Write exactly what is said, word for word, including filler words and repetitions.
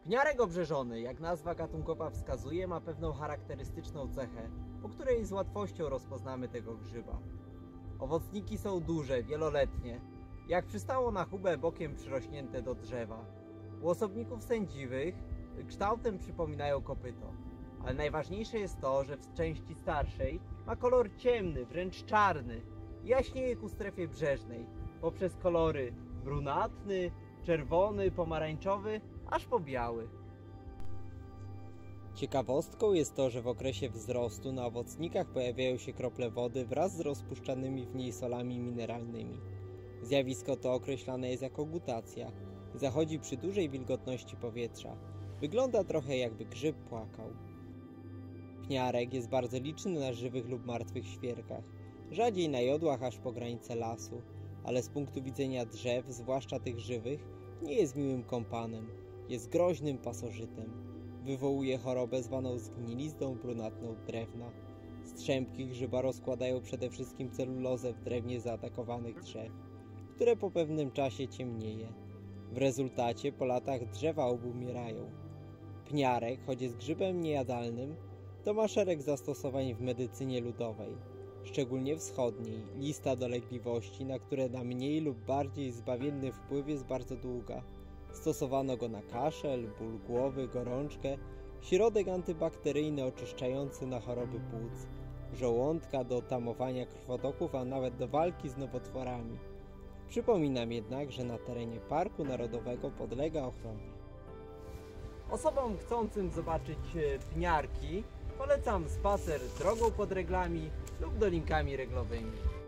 Pniarek obrzeżony, jak nazwa gatunkowa wskazuje, ma pewną charakterystyczną cechę, po której z łatwością rozpoznamy tego grzyba. Owocniki są duże, wieloletnie, jak przystało na chubę, bokiem przyrośnięte do drzewa. U osobników sędziwych kształtem przypominają kopyto, ale najważniejsze jest to, że w części starszej ma kolor ciemny, wręcz czarny i jaśnieje ku strefie brzeżnej poprzez kolory brunatny, czerwony, pomarańczowy, aż po biały. Ciekawostką jest to, że w okresie wzrostu na owocnikach pojawiają się krople wody wraz z rozpuszczanymi w niej solami mineralnymi. Zjawisko to określane jest jako gutacja i zachodzi przy dużej wilgotności powietrza. Wygląda trochę, jakby grzyb płakał. Pniarek jest bardzo liczny na żywych lub martwych świerkach, rzadziej na jodłach aż po granicę lasu, ale z punktu widzenia drzew, zwłaszcza tych żywych, nie jest miłym kompanem, jest groźnym pasożytem. Wywołuje chorobę zwaną zgnilizną brunatną drewna. Strzępki grzyba rozkładają przede wszystkim celulozę w drewnie zaatakowanych drzew, które po pewnym czasie ciemnieje. W rezultacie po latach drzewa obumierają. Pniarek, choć jest grzybem niejadalnym, to ma szereg zastosowań w medycynie ludowej, szczególnie wschodniej. Lista dolegliwości, na które na mniej lub bardziej zbawienny wpływ, jest bardzo długa. Stosowano go na kaszel, ból głowy, gorączkę, środek antybakteryjny oczyszczający na choroby płuc, żołądka do tamowania krwotoków, a nawet do walki z nowotworami. Przypominam jednak, że na terenie Parku Narodowego podlega ochronie. Osobom chcącym zobaczyć pniarki polecam spacer drogą pod reglami lub dolinkami reglowymi.